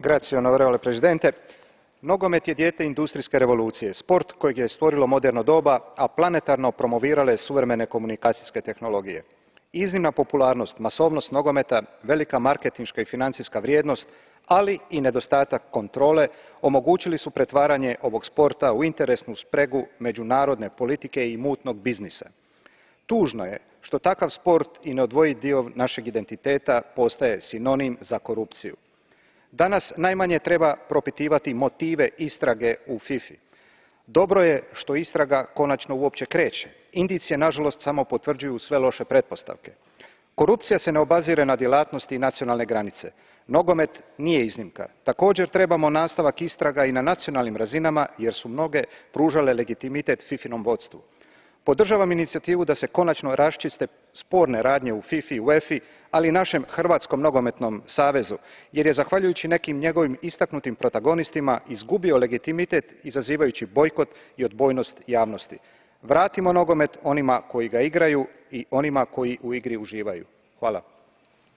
Onorevole predsjedniče, nogomet je dijete industrijske revolucije, sport kojeg je stvorilo moderno doba, a planetarno promovirale suvremene komunikacijske tehnologije. Iznimna popularnost, masovnost nogometa, velika marketinška i financijska vrijednost, ali i nedostatak kontrole omogućili su pretvaranje ovog sporta u interesnu spregu međunarodne politike i mutnog biznisa. Tužno je što takav sport i neodvojiv dio našeg identiteta postaje sinonim za korupciju. Danas najmanje treba propitivati motive istrage u fifi. Dobro je što istraga konačno uopće kreće. Indicije nažalost samo potvrđuju sve loše pretpostavke. Korupcija se ne obazire na djelatnosti i nacionalne granice. Nogomet nije iznimka. Također trebamo nastavak istraga i na nacionalnim razinama jer su mnoge pružale legitimitet fifinom vodstvu. Podržavam inicijativu da se konačno raščiste sporne radnje u fifi i uefi, ali i našem Hrvatskom nogometnom savezu, jer je zahvaljujući nekim njegovim istaknutim protagonistima izgubio legitimitet izazivajući bojkot i odbojnost javnosti. Vratimo nogomet onima koji ga igraju i onima koji u igri uživaju. Hvala.